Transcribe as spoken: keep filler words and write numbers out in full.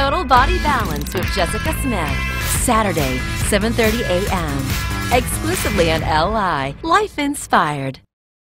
Total Body Balance with Jessica Smith. Saturday, seven thirty a m Exclusively on L I. Life Inspired.